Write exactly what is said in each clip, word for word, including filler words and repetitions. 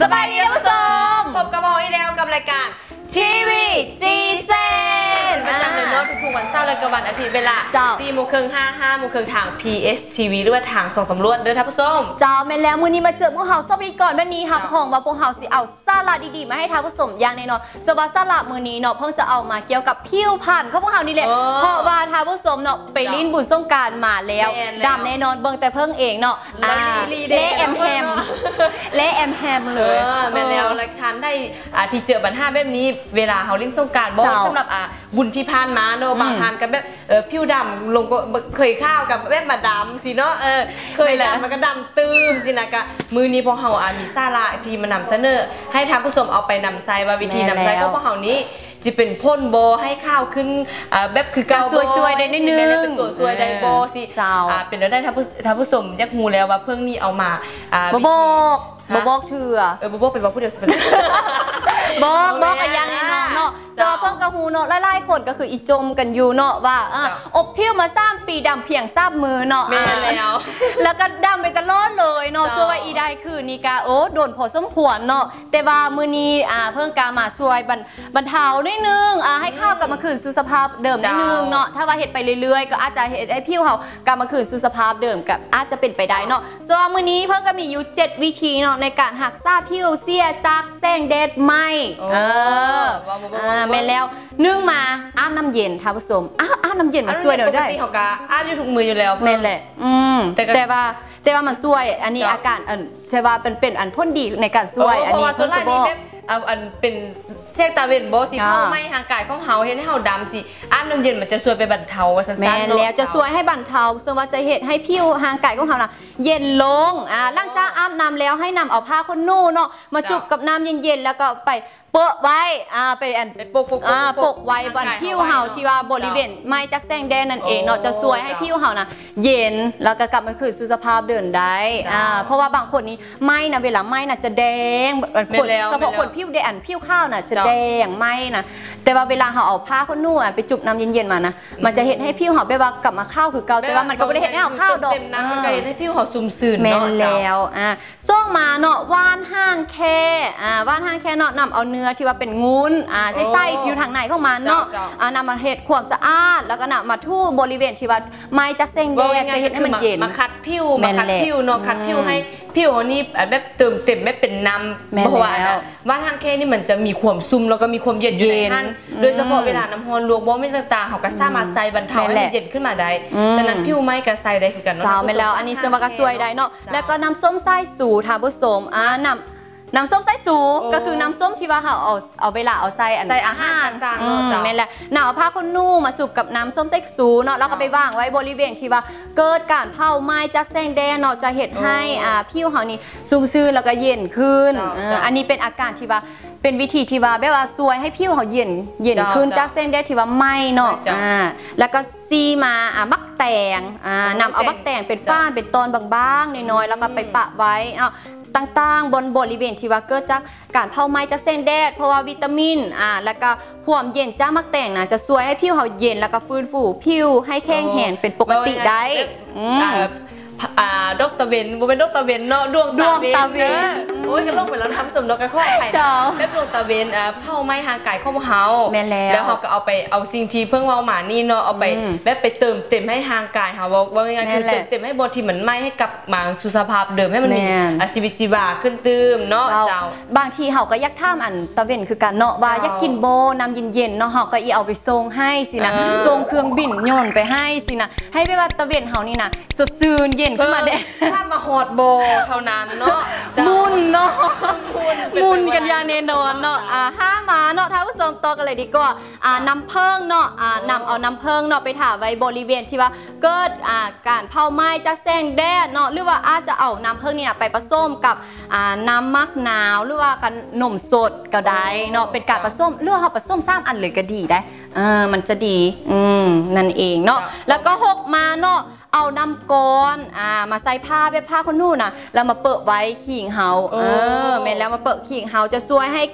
บายดีท่านผู้ชมพบกับเราอีกแล้วกับรายการทีวีจีเซนประจำเดือนทุกวันเสาร์และวันอาทิตย์เวลาสี่โมงครึ่งห้าห้าโมงครึ่งทาง พี เอส ที วี หรือว่าทางส่องตำรวจเด้อท่านผู้ชมจ้าแม่แล้วมื้อนี้มาเจอพวกเราสวัสดีก่อนวันนี้ครับของว่าพวกเราสิเอาสาระดีๆมาให้ท่านผู้ชมอย่างแน่นอนสวัสดิ์สาระมื้อนี้เนาะเพิ่งจะเอามาเกี่ยวกับผิวพรรณของพวกเรานี่แหละเพราะว่าท่านผู้ชมเนาะไปลิ้นบุญสงกรานต์มาแล้วดำแน่นอนเบิ่งแต่เพิ่งเองเนาะเละแอมแฮมเละแอมแฮมเลยแม่แล้วรายการได้ที่เจอปัญหาแบบนี้เวลาเฮาลิ้นสงกรานต์บ่สำหรับบุญที่ผ่านมาเนาะบางท่านก็แบบผิวดำลงก็เคยข้าวกับแบบมาดำสิเนาะเออเคยดำมันก็ดำตื้มสินะกะมือนี้พวกเราอ่ามีสาระที่มานำเสนอให้ท่านผู้ชมเอาไปนำใส่ว่าวิธีนำใส่ของพวกเรานี้จะเป็นพ่นโบให้ข้าวขึ้นแบบคือการช่วยๆได้นิดนึงเป็นตัวช่วยได้โบสิเป็นได้ท่านผู้ท่านผู้ชมยักงูแล้วว่าเพิ่งนี้เอามาโบโบกโบกเถื่อเออโบโบเป็นว่าผู้เดียวสิเป็นบอกบอกกันยังไงเนาะเจอเพิ่งกระหูเนาะไล่ๆคนก็คืออีจมกันอยู่เนาะว่าอบผิวมาสร้างปีดำเพียงทราบมือเนาะแล้วแล้วก็ดำไปตลอดเลยเนาะช่วยอีได้คือนี่กาโอ้โดนพอสมควรเนาะแต่ว่ามือนี้อ่าเพิ่งกามาช่วยบรรเทาด้วยนึงอ่าให้ข้าวกลับมาคืนสู่สภาพเดิมนิดนึงเนาะถ้าว่าเห็ดไปเรื่อยๆก็อาจจะเห็ดให้ผิวเขากลับมาคืนสู่สภาพเดิมกับอาจจะเป็นไปได้เนาะส่วนมือนี้เพิ่งก็มีอยู่เจ็ดวิธีเนาะในการหักซาผิวเสียจากแสงแดดไหมเออแม่แล้วนึ่งมาอาบน้ำเย็นท่านผู้ชมอ้าวอาบน้ำเย็นมาช่วยเดี๋ยวได้ปกติเขาก็อาบอยู่ทุกมืออยู่แล้วแม่แหละอืมแต่ว่าแต่ว่ามันช่วยอันนี้อาการอันใช่ว่าเป็นเป็นอันพ่นดีในการช่วยอันนี้เพิ่นจะบอกอันเป็นเช็คตาเวนโบสิเพราะไม่ห่างกายของเฮาเห็นให้เฮาดำสิอาบน้ำเย็นมันจะช่วยไปบรรเทาสั้นๆแม่แล้วจะช่วยให้บรรเทาซึ่งว่าจะเหตุให้ผิวห่างกายของเฮาน่ะเย็นลงอ่าหลังจากอาบน้ำแล้วให้นำเอาผ้าขนหนูเนาะมาจุบกับน้ำเย็นๆแล้วก็ไปเปะไว้อ่าไปอันปกอ่าปกไว้บนผิวเฮาที่ว่าบริเวณไม่จักแสงแดดนั่นเองเนาะจะช่วยให้ผิวเฮานะเย็นแล้วก็กลับมาคืนสู่สภาพเดิมได้อ่าเพราะว่าบางคนนี้ไม่นะเวลาไม่นะจะแดงคนเฉพาะคนผิวแดงผิวข้าวน่ะจะแดงไม่นะแต่ว่าเวลาเฮาเอาผ้าขนหนูไปจุบน้ำเย็นๆมานะมันจะเห็นให้ผิวเฮาแบบว่ากลับมาข้าวคือเก่าแต่ว่ามันก็ไม่ได้เห็นให้เฮาข้าวดอกเต็มน้ำมันก็เห็นให้ผิวเฮาซุ่มซื่นเนาะแล้วอ่าส่งมาเนาะว่านห้างแค่อ่าว่านห้างแค่เนาะนำเอาเนื้อที่ว่าเป็นงูอ่าใส่ไส้ผิวทางไหนของมันเนาะอ่านำมาเห็ดความสะอาดแล้วก็นำมาทู่บริเวณที่ว่าไม้จักเส้นแดงจะเห็ดให้มันเย็นมาคัดผิวมาคัดผิวเนาะคัดผิวให้ผิวนี่แบบเติมเต็มไม่เป็นน้ำเพราะว่าว่าทางแค่นี่มันจะมีความซุ่มแล้วก็มีความเย็นอยู่ในท่านโดยเฉพาะเวลาน้ำร้อนลวกบ่ไม่ต่างๆเขาก็สามารถใส่บรรเทาให้เย็นขึ้นมาได้ฉะนั้นผิวไม่ก็ใส่ได้คือกันเนาะเจ้าไม่แล้วอันนี้เสื้อก็ช่วยได้เนาะแล้วก็น้ำส้มสายสูทาบุสมอ่านำน้ำส้มไส้สูก็คือน้ำส้มที่ว่าเขาเอาเอาเวลาเอาใส่ใส่อาหารต่างๆแม่นแหละหนาวผ้าขนหนูมาสุกกับน้ำส้มไส้สูเนาะแล้วก็ไปวางไว้บริเวณที่ว่าเกิดการเผาไหม้จากแสงแดดเนาะจะเห็ดให้อ่าผิวเขานี่ซุ่มซื่นแล้วก็เย็นขึ้นอันนี้เป็นอาการที่ว่าเป็นวิธีที่ว่าแบบว่าช่วยให้ผิวเขาเย็นเย็นขึ้นจากแสงแดดที่ว่าไหม้เนาะอ่าแล้วก็ซีมาอ่าบักแตงอ่านำเอาบักแตงเป็นฟ้านเป็นตอนบางๆน้อยๆแล้วก็ไปปะไว้เนาะต่างๆบนบริเวณที่ว่าเกิดจากการเผาไหม้จากแสงแดดเพราะว่าวิตามินอ่าแล้วก็ความเย็นจากมักแตงนะจะช่วยให้ผิวเขาเย็นแล้วก็ฟื้นฟูผิวให้แข็งแรงเป็นปกติได้อ่าดอกตะเวนบ่เป็นดอกตะเวนเนาะดวงตาเวนโอ้ยก็ลงไปแล้วทำสมดอกกระข้อไข่แบบดวงตะเวนอ่าเผาไหม้ห่างกายของเฮาแล้วเขาก็เอาไปเอาสิ่งที่เพิ่งว่าหมานี่เนาะเอาไปแบบไปเติมเต็มให้ห่างกายเฮาว่าง่ายๆคือเติมเต็มให้บอดี้มันไหม้ให้กลับมาสู่สภาพเดิมให้มันมีอาชีวิตชีวาขึ้นตื้มเนาะเจ้าบางทีเฮาก็ยักท่ามอันตะเวนคือการเนาะว่ายักกินโบน้ำเย็นๆเนาะเฮาก็อีเอาไปส่งให้สินะส่งเครื่องบินโยนไปให้สินะให้ไปว่าตะเวนเฮานี่นะสดชื่นเย็นขึ้นมาเด้ถ้ามาฮอดโบเท่านั้นเนาะมุนเนาะมุนกันอย่างแน่นอนเนาะอ่าห้ามาเนาะท่านผู้ชมต่อกันเลยดีกว่าอ่าน้ำเพิงเนาะอ่านำเอาน้ำเพิงเนาะไปถาไว้บริเวณที่ว่าเกิดอ่าการเผาไหม้จากแสงแดดเนาะหรือว่าอาจจะเอาน้ำเพิงเนี่ยไปผสมกับอ่าน้ำมักนาวหรือว่ากันนมสดก็ได้เนาะเป็นการผสมเลือกเขาผสมสามอันเลยก็ดีได้เออมันจะดีอืมนั่นเองเนาะแล้วก็หกมาเนาะเอาน้ำก้อนอ่ามาใส่ผ้าแบบผ้าคนนู่นน่ะแล้วมาเปิดไว้ขิงเฮาเออแม่แล้วมาเปิดขิงเฮาจะช่วยให้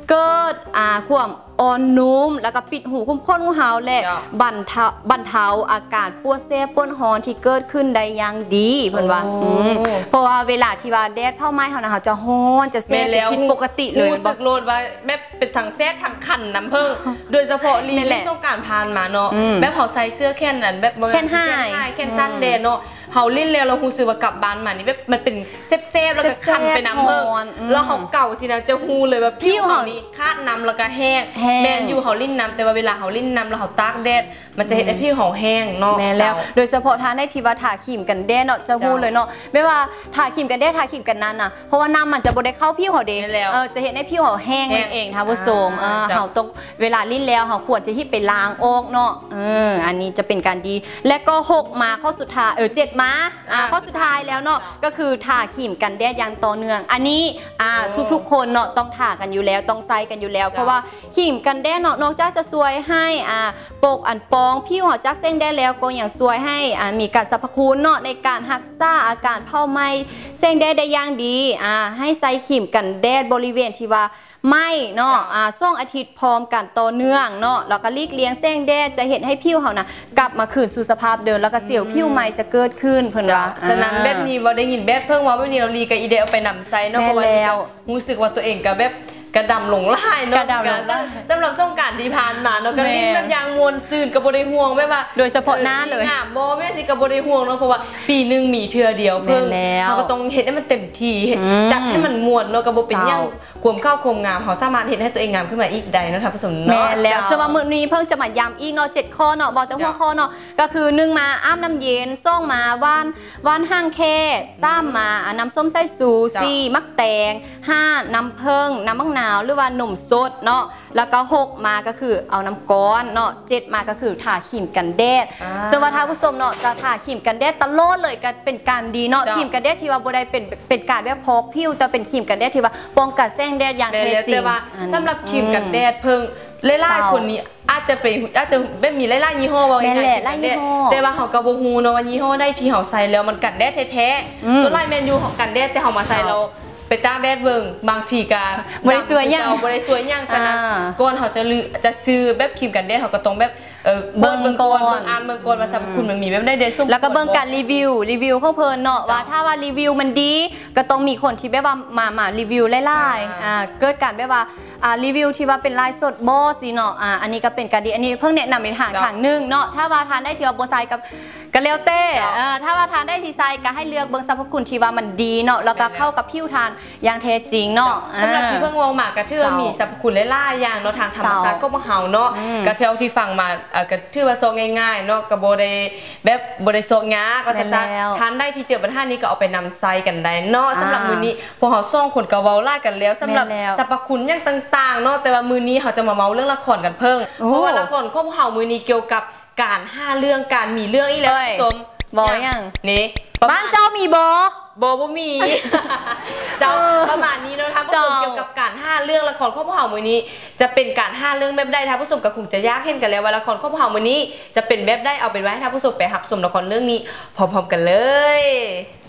เกิดอ่าความอ่อนนุ่มแล้วก็ปิดหูคุ้มข้นของเฮาและบรรเทาบรรเทาอาการปวดแสบปวดร้อนที่เกิดขึ้นได้อย่างดีเพิ่นว่าเพราะว่าเวลาที่ว่าแดดเผาไหม้เฮานะเฮาจะร้อนจะแสบผิดปกติเลยรู้สึกโลดว่าแม่เป็นทางแซ่ทางคันน้ำเพิ่งโดยเฉพาะลีนสงกรานต์ผ่านมาเนาะแบบเฮาใส่เสื้อแค่นั้นแบบแค่ไฮแค่สั้นแดดเนาะเฮาลิ้นแล้วเราฮู้สึกว่ากลับบ้านมานี่แบบมันเป็นเซฟๆแล้วก็คันไปน้ำเพิ่งแล้วเฮาเก่าสินะจะฮู้เลยว่าผิวเฮานี่คาดน้ำแล้วก็แห้งแม่นอยู่เฮาลิ้นน้ำแต่ว่าเวลาเฮาลิ้นน้ำแล้วเฮาตากแดดมันจะเห็นไอ้ผิวเฮาแห้งเนาะแม่แล้วโดยเฉพาะทาได้ที่ว่าทาครีมกันแดดเนาะจะฮู้เลยเนาะไม่ว่าทาครีมกันแดดทาครีมกันนั้นน่ะเพราะว่าน้ำมันจะบ่ได้เข้าผิวเฮาเด้เออจะเห็นไอ้ผิวเฮาแห้งนั่นเองท่านผู้ชมเออเฮาต้องเวลาลิ้นแล้วเฮาควรจะที่ไปล้างออกเนาะเอออันนี้จะเป็นการดีและก็หกมาข้อสุดท้ายเออเจ็ดมาอ่าข้อสุดท้ายแล้วเนาะก็คือทาครีมกันแดดอย่างต่อเนื่องอันนี้อ่าทุกๆคนเนาะต้องทากันอยู่แล้วต้องใส่กันอยู่แล้วเพราะว่าครีมกันแดดเนาะนอกจากจะช่วยให้อ่าปกอันปองผิวเฮาจากเส้นแดดแล้วก็ยังช่วยให้อ่ามีการสรรพคุณเนาะในการรักษาอาการเผาไหม้เส้นแดดได้อย่างดีอ่าให้ใส่ครีมกันแดดบริเวณที่ว่าไม่เนาะอ่าช่วงอาทิตย์พร้อมกันต่อเนื่องเนาะแล้วก็ลีกเลี่ยงแสงแดดจะเห็นให้ผิวเฮานะกลับมาคืนสู่สภาพเดิมแล้วก็เสียวผิวใหม่จะเกิดขึ้นเพิ่นว่าฉะนั้นแบบนี้บ่ได้ยินแบบเพิ่งว่าแบบนี้เราลีกับอีเดเอาไปนำไซเนาะเพราะว่ารู้สึกว่าตัวเองก็แบบกระดำหลงไหลเนาะสำหรับสงกรานต์ที่ผ่านมาเนาะก็ลิ้นแบบยางมวลซื่นกับบริห่วงแบบว่าโดยเฉพาะหน้าเลยงามบ่แม่สิกับบริห่วงเนาะเพราะว่าปีนึงมีเทื่อเดียวเพิ่งเราก็ต้องเฮ็ดให้มันเต็มที่จัดให้มันม่วนเนาะก็บ่เป็นหยังความเข้าความงามเฮาสามารถเฮ็ดให้ตัวเองงามขึ้นมาอีกได้เนาะท่านผู้ชมเนาะแม่แล้วซึ่งว่ามื้อนี้เพิ่งจะมาย้ำอีกเนาะเจ็ดข้อเนาะบอกแต่หัวข้อเนาะก็คือหนึ่งมาอาบน้ำเย็นสองมาว่านว่านห้างแค่สามมาน้ำส้มสายสูสี่มักแตงห้าน้ำเพิงน้ำมะนาวหรือว่าหนุ่มสดเนาะแล้วก็หกมาก็คือเอาน้ำก้อนเนาะเจ็ดมาก็คือทาครีมกันแดดซึ่งว่าท่านผู้ชมเนาะจะทาครีมกันแดดตลอดเลยก็เป็นการดีเนาะครีมกันแดดที่ว่าบ่ได้เป็นเป็นการแบบพอกผิวแต่เป็นครีมกันแดดที่ว่าป้องกันแสงแดดอย่างแท้จริงสำหรับครีมกันแดดเพิ่งไล่ๆคนนี้อาจจะเป็นอาจจะไม่มีไล่ๆยี่ห้อว่าง่ายๆแต่ว่าเขากระโบฮูเนาะว่ายี่ห้อได้ที่เขาใส่แล้วมันกันแดดแท้ๆส่วนไล่แมนยูของกันแดดแต่เขามาใส่เราไปตากแดดเบิ่งบางทีกาบริสวยย่างบริสวยย่างฉะนั้นก่อนเขาจะลือจะซื้อแบบครีมกันแดดเขาก็ต้องแบบเออเบิ่งเบิ่งก่อนอ่านเบิ่งก่อนว่าสรรพคุณมันมีแบบได้เดซุ่มแล้วก็เบิ่งการรีวิวรีวิวของเพิ่นเนาะว่าถ้าว่ารีวิวมันดีก็ต้องมีคนที่แบบว่ามามารีวิวไล่ๆอ่าเกิดการแบบว่าอ่ารีวิวที่ว่าเป็นลายสดโบสิเนาะอ่าอันนี้ก็เป็นการดีอันนี้เพิ่งแนะนำในทางทางนึงเนาะถ้าว่าทานได้ที่ว่าโบไซกับกะเลวเต้ถ้าว่าทานได้ทีไซก็ให้เลือกเบิ่งสรรพคุณที่ว่ามันดีเนาะแล้วก็เข้ากับผิวทานอย่างแท้จริงเนาะสำหรับที่เพิ่งวางหมากกระเทือมีสรรพคุณหลายๆอย่างเนาะทางธรรมชาติก็บ่เฮาเนาะกระเทือที่ฟังมากระเทือว่าโซง่ายๆเนาะก็บ่ได้แบบบ่ได้โซงาก็ซะทานได้ที่เจอปัญหานี้ก็เอาไปนำไซกันได้เนาะสำหรับมื้อนี้พวกเฮาส่งคนก็เว้าล่ากันแล้วสำหรับสรรพคุณอย่างต่างๆเนาะแต่ว่ามื้อนี้เขาจะมาเมาเรื่องละครกันเพิ่งเพราะว่าละครของเฮามื้อนี้เกี่ยวกับการห้าเรื่องการมีเรื่องอีแล้วสมบอยังนี่บ้านเจ้ามีบอบอบ่มีเจ้าประมาณนี้นะคะผู้ชมเกี่ยวกับการห้าเรื่องละครข้อพเฮามื้อนี้จะเป็นการห้าเรื่องแบบใดท่านผู้ชมก็คงจะยากเห็นกันแล้วว่าละครข้อพเฮามื้อนี้จะเป็นแบบใดเอาเป็นไว้ให้ท่านผู้ชมไปรับชมละครเรื่องนี้พร้อมๆกันเลย